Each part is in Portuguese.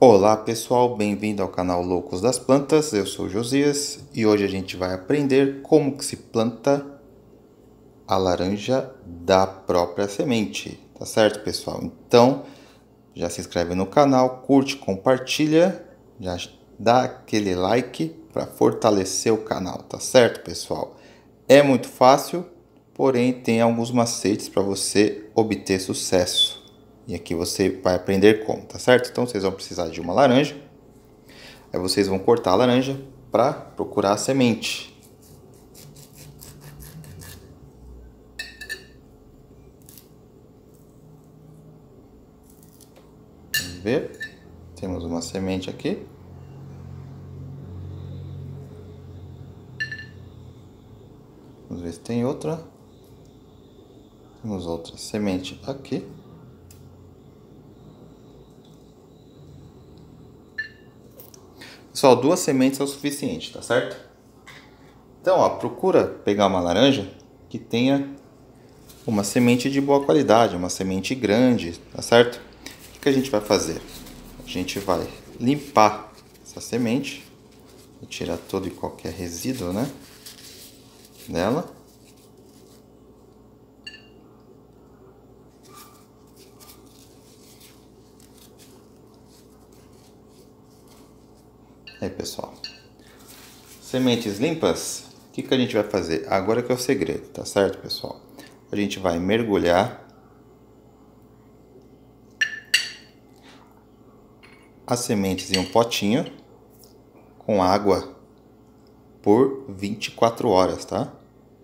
Olá pessoal, bem-vindo ao canal Loucos das Plantas, eu sou o Josias e hoje a gente vai aprender como que se planta a laranja da própria semente, tá certo pessoal? Então já se inscreve no canal, curte, compartilha, já dá aquele like para fortalecer o canal, tá certo pessoal? É muito fácil, porém tem alguns macetes para você obter sucesso. E aqui você vai aprender como, tá certo? Então vocês vão precisar de uma laranja. Aí vocês vão cortar a laranja para procurar a semente. Vamos ver. Temos uma semente aqui. Vamos ver se tem outra. Temos outra semente aqui. Pessoal, 2 sementes é o suficiente, tá certo? Então, ó, procura pegar uma laranja que tenha uma semente de boa qualidade, uma semente grande, tá certo? O que a gente vai fazer? A gente vai limpar essa semente, tirar todo e qualquer resíduo, né, dela. Aí pessoal, sementes limpas, o que a gente vai fazer? Agora que é o segredo, tá certo pessoal? A gente vai mergulhar as sementes em um potinho com água por 24 horas, tá?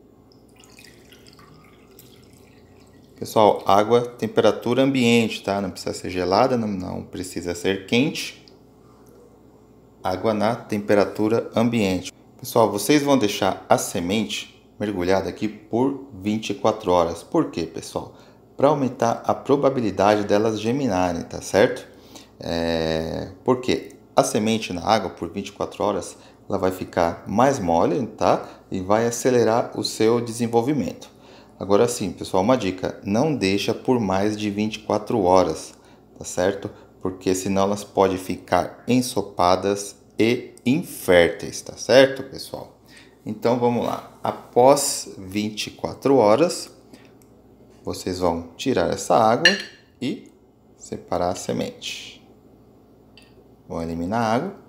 Pessoal, água temperatura ambiente, tá? Não precisa ser gelada, não precisa ser quente. Água na temperatura ambiente. Pessoal, vocês vão deixar a semente mergulhada aqui por 24 horas. Por quê, pessoal? Para aumentar a probabilidade delas germinarem, tá certo? Porque a semente na água por 24 horas ela vai ficar mais mole, tá? E vai acelerar o seu desenvolvimento. Agora sim, pessoal, uma dica: não deixa por mais de 24 horas, tá certo? Porque senão elas podem ficar ensopadas e inférteis, tá certo, pessoal? Então vamos lá. Após 24 horas, vocês vão tirar essa água e separar a semente. Vão eliminar a água.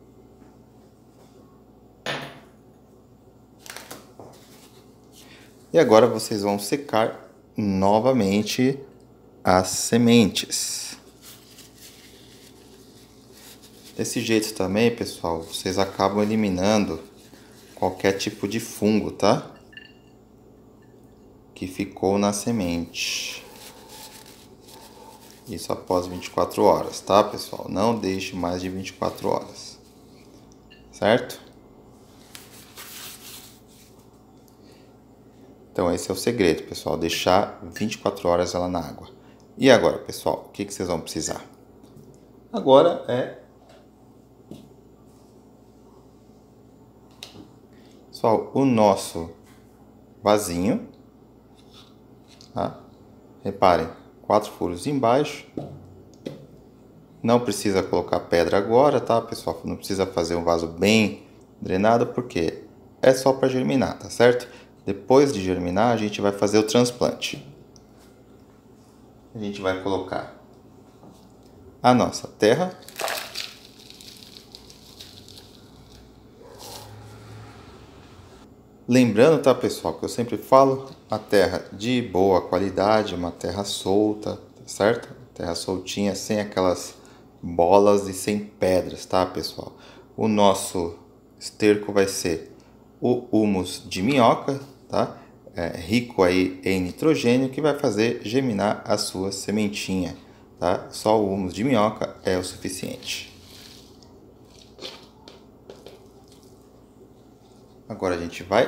E agora vocês vão secar novamente as sementes. Desse jeito também, pessoal, vocês acabam eliminando qualquer tipo de fungo, tá? Que ficou na semente. Isso após 24 horas, tá, pessoal? Não deixe mais de 24 horas. Certo? Então esse é o segredo, pessoal, deixar 24 horas ela na água. E agora, pessoal, o que vocês vão precisar? Agora pessoal, o nosso vasinho, tá? Reparem, 4 furos embaixo. Não precisa colocar pedra agora, tá, pessoal? Não precisa fazer um vaso bem drenado, porque é só para germinar, tá certo? Depois de germinar, a gente vai fazer o transplante. A gente vai colocar a nossa terra. Lembrando, tá, pessoal, que eu sempre falo, a terra de boa qualidade, uma terra solta, tá certo? Terra soltinha, sem aquelas bolas e sem pedras, tá, pessoal? O nosso esterco vai ser o humus de minhoca, tá? Rico aí em nitrogênio, que vai fazer germinar a sua sementinha, tá? Só o humus de minhoca é o suficiente. Agora a gente vai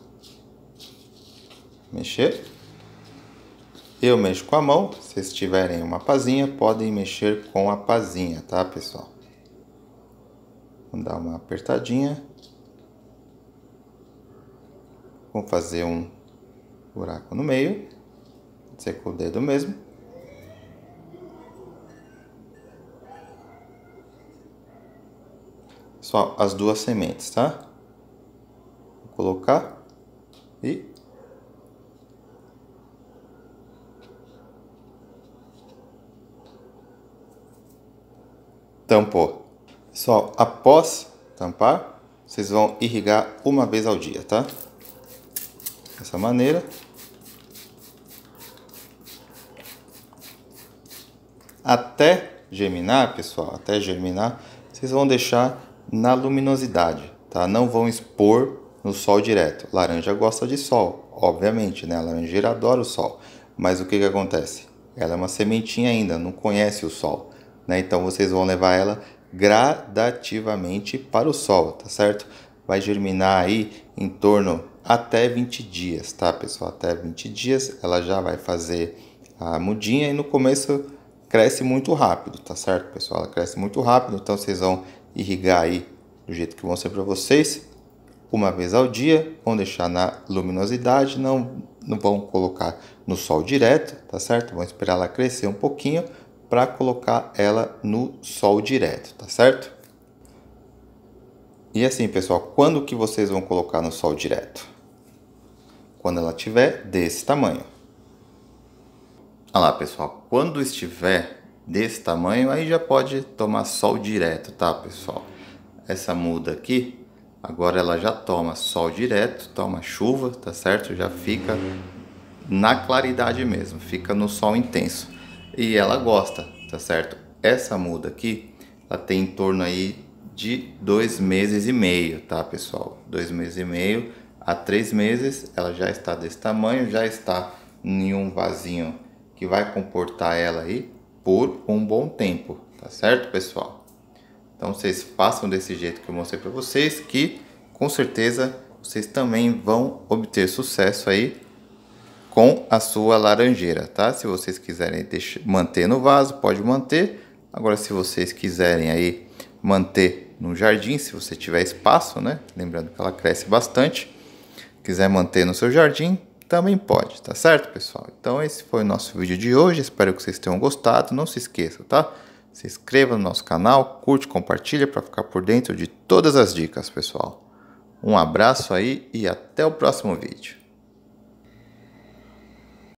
mexer. Eu mexo com a mão. Se vocês tiverem uma pazinha, podem mexer com a pazinha, tá, pessoal? Vamos dar uma apertadinha. Vamos fazer um buraco no meio. Pode ser com o dedo mesmo. só as duas sementes, tá? Vou colocar e tampou. Pessoal, após tampar, vocês vão irrigar uma vez ao dia, tá? Dessa maneira. Até germinar, pessoal, até germinar, vocês vão deixar na luminosidade, tá? Não vão expor no sol direto. Laranja gosta de sol, obviamente, né? A laranjeira adora o sol. Mas o que que acontece? Ela é uma sementinha ainda, não conhece o sol, né? Então vocês vão levar ela gradativamente para o sol, tá certo? Vai germinar aí em torno até 20 dias, tá, pessoal? Até 20 dias ela já vai fazer a mudinha e no começo cresce muito rápido, tá certo, pessoal? Ela cresce muito rápido, então vocês vão irrigar aí do jeito que vão ser para vocês, uma vez ao dia, vão deixar na luminosidade, não vão colocar no sol direto, tá certo? Vão esperar ela crescer um pouquinho para colocar ela no sol direto, tá certo? E assim, pessoal, quando que vocês vão colocar no sol direto? Quando ela tiver desse tamanho. Olha lá, pessoal, quando estiver desse tamanho, aí já pode tomar sol direto, tá, pessoal? Essa muda aqui, agora ela já toma sol direto, toma chuva, tá certo? Já fica na claridade mesmo, fica no sol intenso. E ela gosta, tá certo? Essa muda aqui, ela tem em torno aí de 2 meses e meio, tá, pessoal? 2 meses e meio a 3 meses, ela já está desse tamanho, já está em um vasinho que vai comportar ela aí por um bom tempo, tá certo, pessoal? Então vocês façam desse jeito que eu mostrei para vocês, que com certeza vocês também vão obter sucesso aí com a sua laranjeira, tá? Se vocês quiserem manter no vaso, pode manter. Agora, se vocês quiserem aí manter no jardim, se você tiver espaço, né? Lembrando que ela cresce bastante. Quiser manter no seu jardim, também pode, tá certo, pessoal? Então, esse foi o nosso vídeo de hoje. Espero que vocês tenham gostado. Não se esqueça, tá? Se inscreva no nosso canal, curte, compartilha para ficar por dentro de todas as dicas, pessoal. Um abraço aí e até o próximo vídeo.